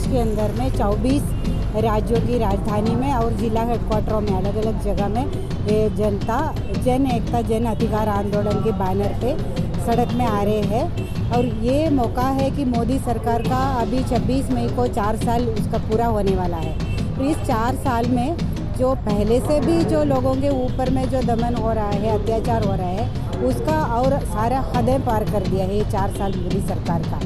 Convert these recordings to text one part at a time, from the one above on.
देश के अंदर में 24 राज्यों की राजधानी में और जिला हेडक्वार्टरों में अलग अलग जगह में ये जनता जन एकता जन अधिकार आंदोलन के बैनर पे सड़क में आ रहे हैं। और ये मौका है कि मोदी सरकार का अभी 26 मई को 4 साल उसका पूरा होने वाला है। तो इस 4 साल में जो पहले से भी जो लोगों के ऊपर में जो दमन हो रहा है, अत्याचार हो रहा है, उसका और सारा हदें पार कर दिया है ये 4 साल मोदी सरकार का।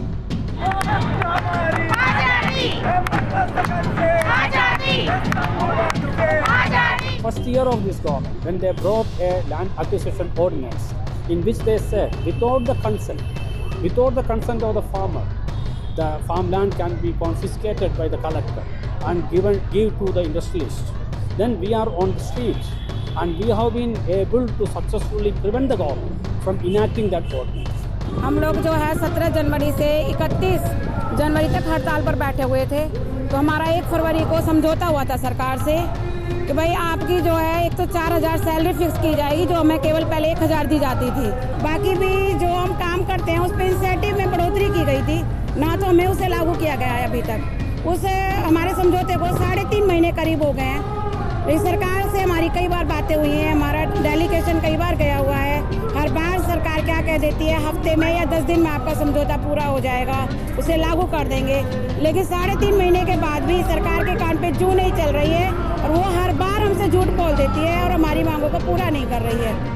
First year of this government, when they brought a land acquisition ordinance, in which they said without the consent of the farmer, the farmland can be confiscated by the collector and give to the industrialist. Then we are on the streets, and we have been able to successfully prevent the government from enacting that ordinance. हम लोग जो है 17 जनवरी से 31 जनवरी तक हड़ताल पर बैठे हुए थे। तो हमारा 1 फरवरी को समझौता हुआ था सरकार से कि भाई आपकी जो है एक तो 4000 सैलरी फिक्स की जाएगी, जो हमें केवल पहले 1000 दी जाती थी। बाकी भी जो हम काम करते हैं उस पर इंसेंटिव में बढ़ोतरी की गई थी, ना तो हमें उसे लागू किया गया है अभी तक। उसे हमारे समझौते को 3.5 महीने करीब हो गए हैं। इस सरकार से हमारी कई बार बातें हुई हैं, हमारा डेलीगेशन कई बार गया हुआ है। हर बार सरकार क्या कह देती है, हफ्ते में या 10 दिन में आपका समझौता पूरा हो जाएगा, उसे लागू कर देंगे। लेकिन 3.5 महीने के बाद भी सरकार के कान पे जू नहीं चल रही है और वो हर बार हमसे झूठ बोल देती है और हमारी मांगों को पूरा नहीं कर रही है।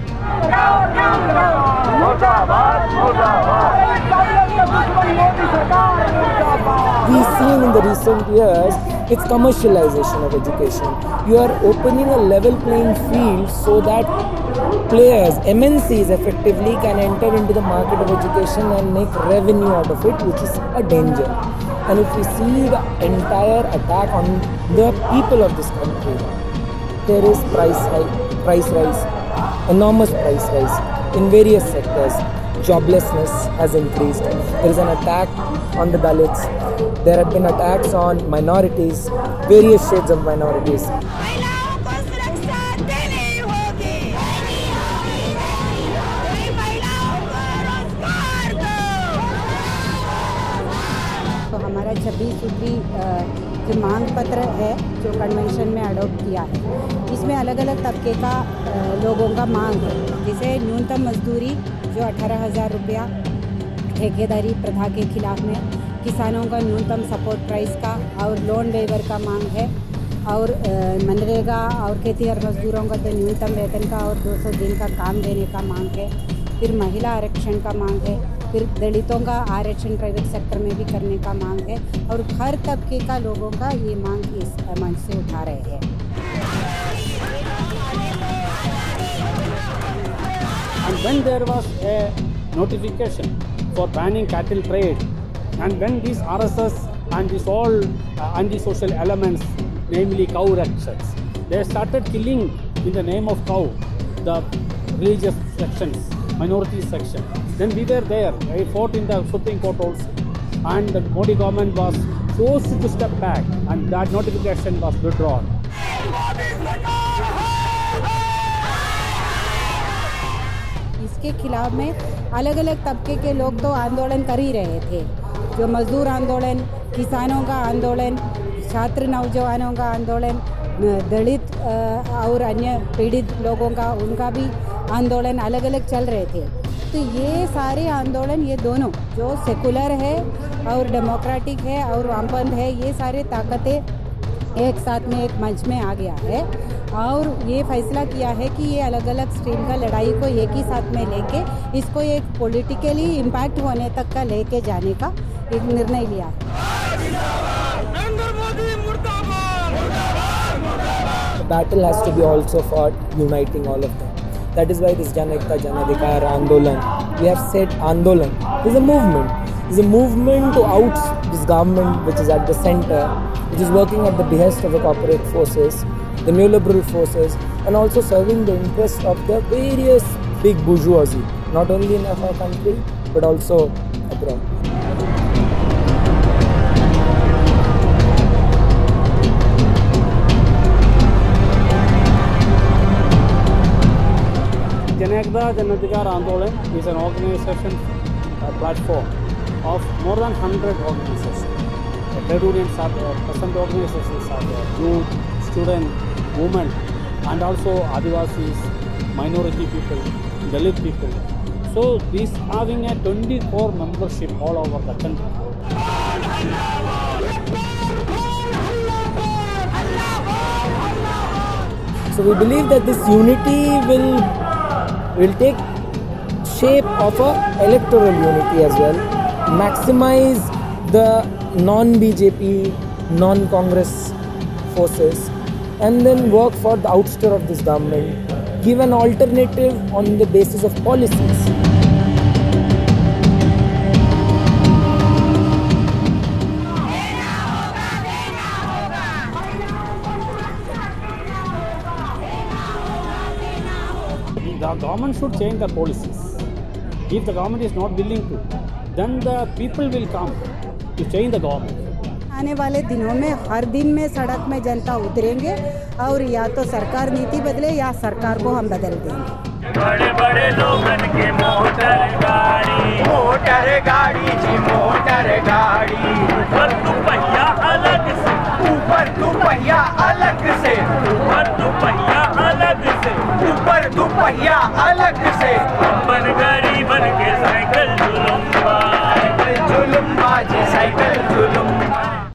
We've seen in the recent years its commercialization of education. You are opening a level playing field so that players, MNCs effectively can enter into the market of education and make revenue out of it, which is a danger. And if we see the entire attack on the people of this country, there is price rise, enormous price rise in various sectors. Joblessness has increased. There is an attack on the Dalits. There have been attacks on minorities, various shades of minorities. तो हमारा 26 सूत्री जो मांग पत्र है जो convention में adopt किया है, इसमें अलग अलग तबके का लोगों का मांग है। जैसे न्यूनतम मजदूरी जो 18,000 रुपया, ठेकेदारी प्रथा के खिलाफ में, किसानों का न्यूनतम सपोर्ट प्राइस का और लोन वेवर का मांग है, और मनरेगा और खेतीहर मजदूरों का तो न्यूनतम वेतन का और 200 दिन का काम देने का मांग है। फिर महिला आरक्षण का मांग है, फिर दलितों का आरक्षण प्राइवेट सेक्टर में भी करने का मांग है, और हर तबके का लोगों का ये मांग इस मंच से उठा रहे हैं। And when there was a notification for banning cattle trade, and when these RSS and these all anti-social elements, namely cow ranchers, they started killing in the name of cow the religious sections, minority section. Then we were there. I fought in the Supreme Court also, and the Modi government was forced to step back, and that notification was withdrawn. इसके खिलाफ में अलग अलग तबके के लोग तो आंदोलन कर ही रहे थे, जो मजदूर आंदोलन, किसानों का आंदोलन, छात्र नौजवानों का आंदोलन, दलित और अन्य पीड़ित लोगों का, उनका भी आंदोलन अलग अलग चल रहे थे। तो ये सारे आंदोलन, ये दोनों जो सेकुलर है और डेमोक्रेटिक है और वामपंथ है, ये सारे ताकतें एक साथ में एक मंच में आ गया है, और ये फैसला किया है कि ये अलग अलग स्ट्रीम का लड़ाई को एक ही साथ में लेके इसको एक पॉलिटिकली इम्पैक्ट होने तक का लेके जाने का एक निर्णय लिया है। The battle has to be also fought uniting all of them. That is why this Jan Ekta Jan Adhikar Andolan, we have said Andolan is a movement. It's a movement to out this government which is at the center, which is working at the behest of the corporate forces, the neoliberal forces, and also serving the interests of the various big bourgeoisie, not only in our country but also abroad. Jan Ekta Jan Adhikar Andolan is an organization platform of more than 100 organizations trade unions are there, peasant organizations are there, youth, student, women, and also Adivasis, minority people, Dalit people. So this having a 24 membership all over the country. So we believe that this unity will take shape of a electoral unity as well, maximize the non-BJP, non-Congress forces, and then work for the ouster of this government, give an alternative on the basis of policies. The government should change the policies. If the government is not willing to, then the people will come to change the government. आने वाले दिनों में हर दिन में सड़क में जनता उतरेंगे और या तो सरकार नीति बदले या सरकार को हम बदल देंगे। बड़े बड़े लोगन के मोटर गाड़ी जी